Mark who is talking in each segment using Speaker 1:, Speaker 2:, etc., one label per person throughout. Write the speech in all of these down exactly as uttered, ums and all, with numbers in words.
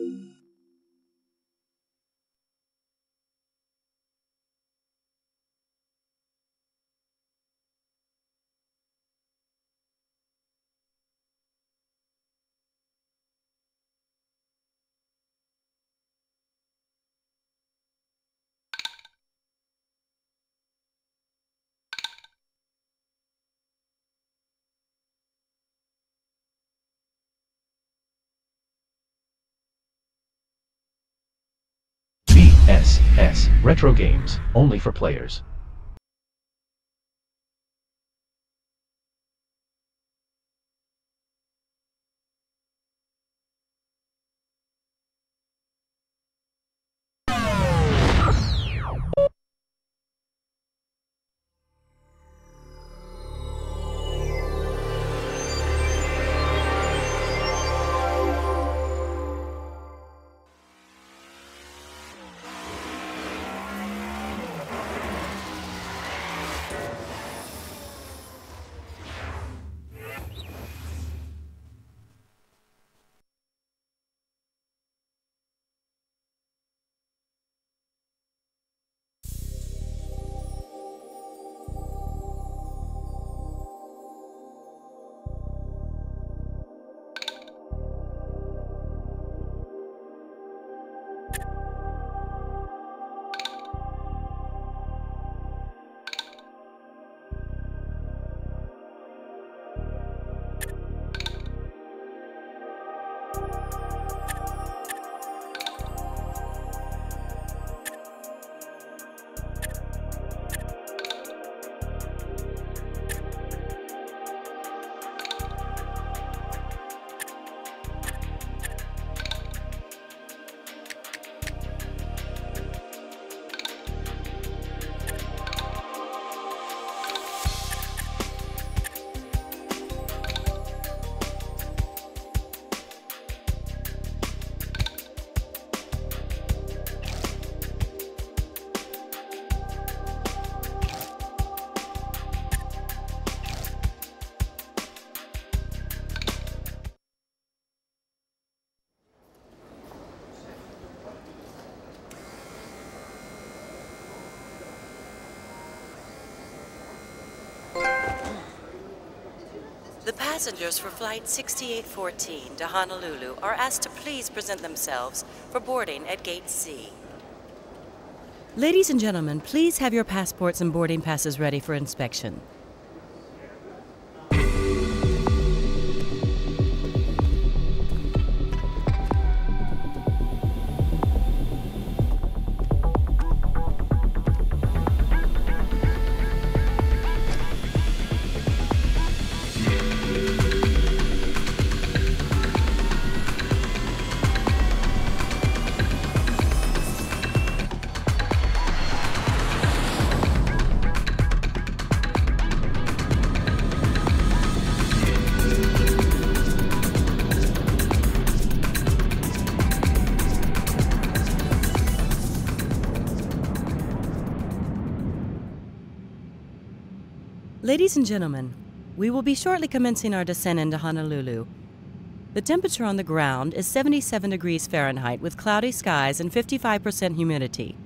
Speaker 1: V S S Retro Games, only for players.
Speaker 2: The passengers for Flight sixty-eight fourteen to Honolulu are asked to please present themselves for boarding at Gate C. Ladies and gentlemen, please have your passports and boarding passes ready for inspection. Ladies and gentlemen, we will be shortly commencing our descent into Honolulu. The temperature on the ground is seventy-seven degrees Fahrenheit with cloudy skies and fifty-five percent humidity.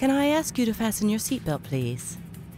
Speaker 2: Can I ask you to fasten your seatbelt, please?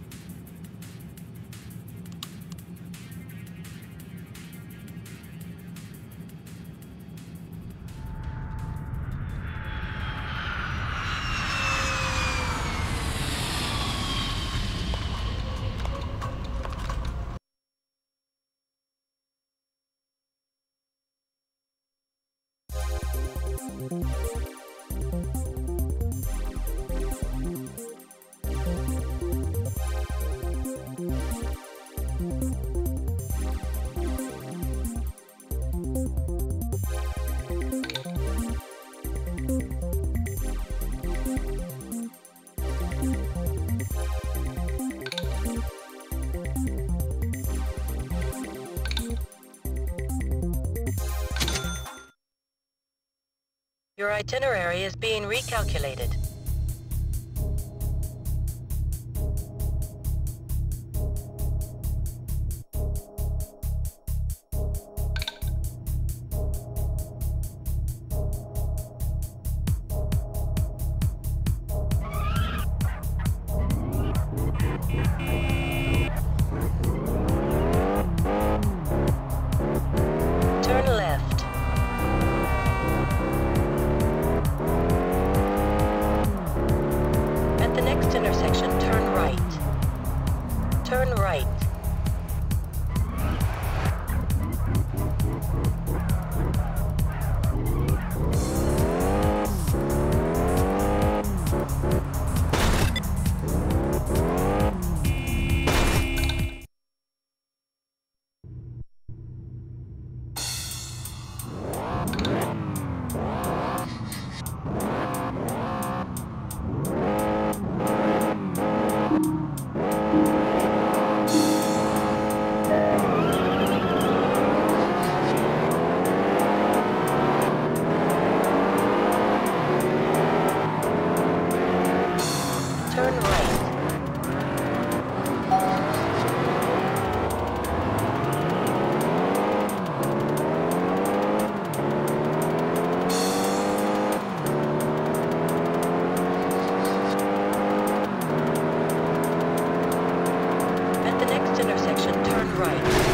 Speaker 3: Your itinerary is being recalculated. Turn left. At the next intersection, turn right. Turn right. Turn right. At the next intersection, turn right.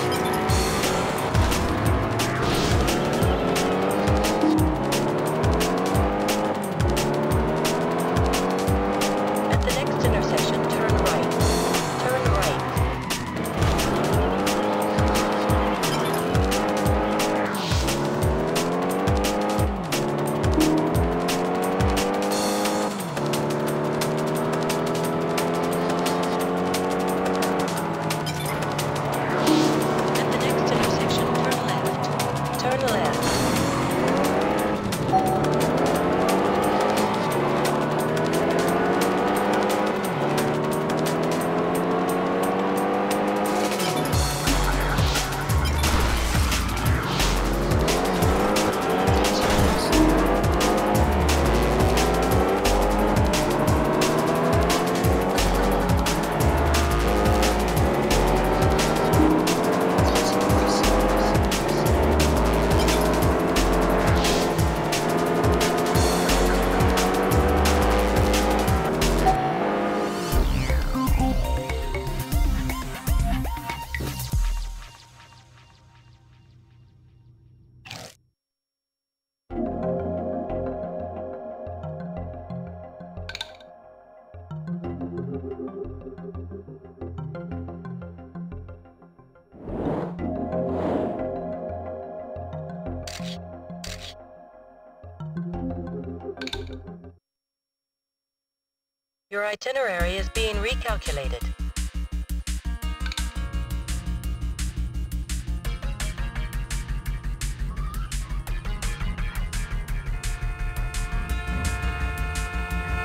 Speaker 3: Your itinerary is being recalculated.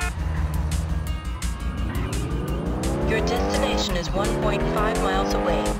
Speaker 3: Your destination is one point five miles away.